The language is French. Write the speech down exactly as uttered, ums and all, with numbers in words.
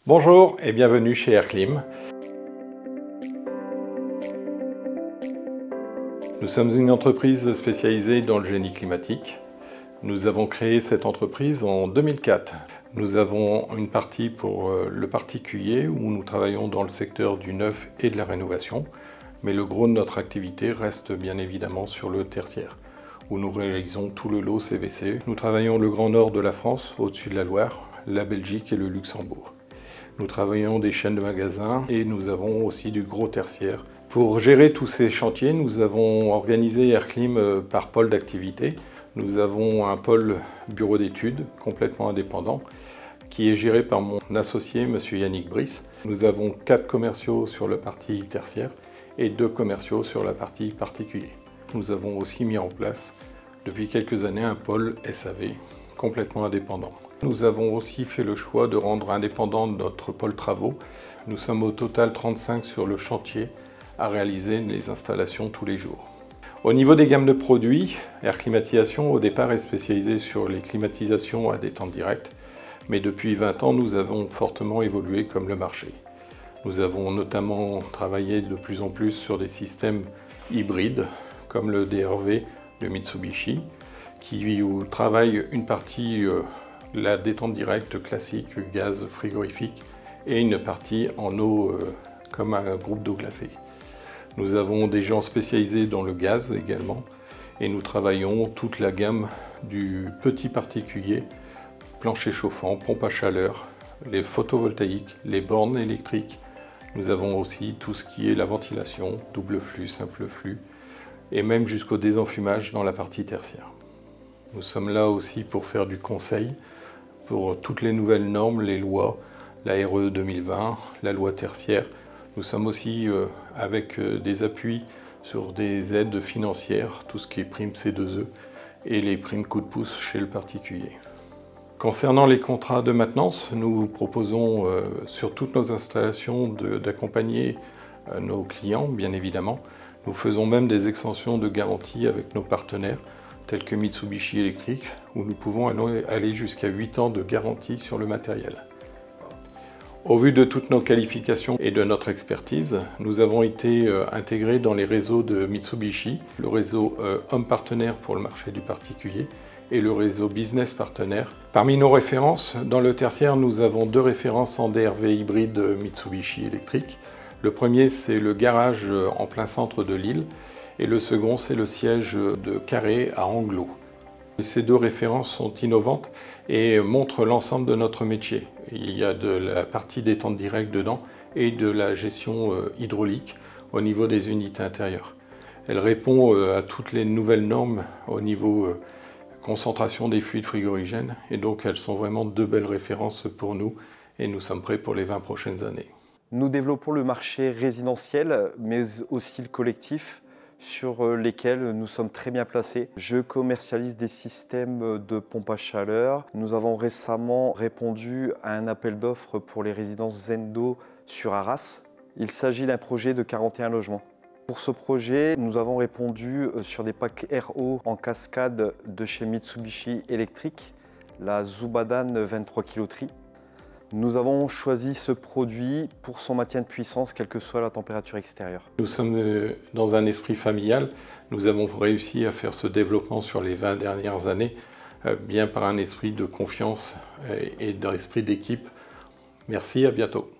Bonjour et bienvenue chez Airclim. Nous sommes une entreprise spécialisée dans le génie climatique. Nous avons créé cette entreprise en deux mille quatre. Nous avons une partie pour le particulier où nous travaillons dans le secteur du neuf et de la rénovation. Mais le gros de notre activité reste bien évidemment sur le tertiaire, où nous réalisons tout le lot C V C. Nous travaillons le Grand Nord de la France, au-dessus de la Loire, la Belgique et le Luxembourg. Nous travaillons des chaînes de magasins et nous avons aussi du gros tertiaire. Pour gérer tous ces chantiers, nous avons organisé Airclim par pôle d'activité. Nous avons un pôle bureau d'études complètement indépendant qui est géré par mon associé, M. Yannick Brice. Nous avons quatre commerciaux sur la partie tertiaire et deux commerciaux sur la partie particulier. Nous avons aussi mis en place depuis quelques années un pôle S A V complètement indépendant. Nous avons aussi fait le choix de rendre indépendant notre pôle travaux. Nous sommes au total trente-cinq sur le chantier à réaliser les installations tous les jours. Au niveau des gammes de produits, Air Climatisation au départ est spécialisé sur les climatisations à détente directe, mais depuis vingt ans nous avons fortement évolué comme le marché. Nous avons notamment travaillé de plus en plus sur des systèmes hybrides comme le D R V de Mitsubishi qui travaille une partie euh, la détente directe classique, gaz frigorifique, et une partie en eau euh, comme un groupe d'eau glacée. Nous avons des gens spécialisés dans le gaz également, et nous travaillons toute la gamme du petit particulier, plancher chauffant, pompe à chaleur, les photovoltaïques, les bornes électriques. Nous avons aussi tout ce qui est la ventilation, double flux, simple flux, et même jusqu'au désenfumage dans la partie tertiaire. Nous sommes là aussi pour faire du conseil pour toutes les nouvelles normes, les lois, la R E deux mille vingt, la loi tertiaire. Nous sommes aussi euh, avec euh, des appuis sur des aides financières, tout ce qui est prime C deux E et les primes coup de pouce chez le particulier. Concernant les contrats de maintenance, nous proposons euh, sur toutes nos installations d'accompagner euh, nos clients, bien évidemment. Nous faisons même des extensions de garantie avec nos partenaires, tels que Mitsubishi Electric, où nous pouvons aller jusqu'à huit ans de garantie sur le matériel. Au vu de toutes nos qualifications et de notre expertise, nous avons été intégrés dans les réseaux de Mitsubishi, le réseau Homme Partenaire pour le marché du particulier et le réseau Business Partenaire. Parmi nos références, dans le tertiaire, nous avons deux références en D R V hybride Mitsubishi Electric. Le premier, c'est le garage en plein centre de Lille, et le second, c'est le siège de Carré à Anglo. Ces deux références sont innovantes et montrent l'ensemble de notre métier. Il y a de la partie détente directe dedans et de la gestion hydraulique au niveau des unités intérieures. Elle répond à toutes les nouvelles normes au niveau concentration des fluides frigorigènes et donc elles sont vraiment deux belles références pour nous et nous sommes prêts pour les vingt prochaines années. Nous développons le marché résidentiel mais aussi le collectif, sur lesquels nous sommes très bien placés. Je commercialise des systèmes de pompe à chaleur. Nous avons récemment répondu à un appel d'offres pour les résidences Zendo sur Arras. Il s'agit d'un projet de quarante et un logements. Pour ce projet, nous avons répondu sur des packs R O en cascade de chez Mitsubishi Electric, la Zubadan vingt-trois kilowatt. Nous avons choisi ce produit pour son maintien de puissance, quelle que soit la température extérieure. Nous sommes dans un esprit familial. Nous avons réussi à faire ce développement sur les vingt dernières années, bien par un esprit de confiance et d'esprit d'équipe. Merci, à bientôt.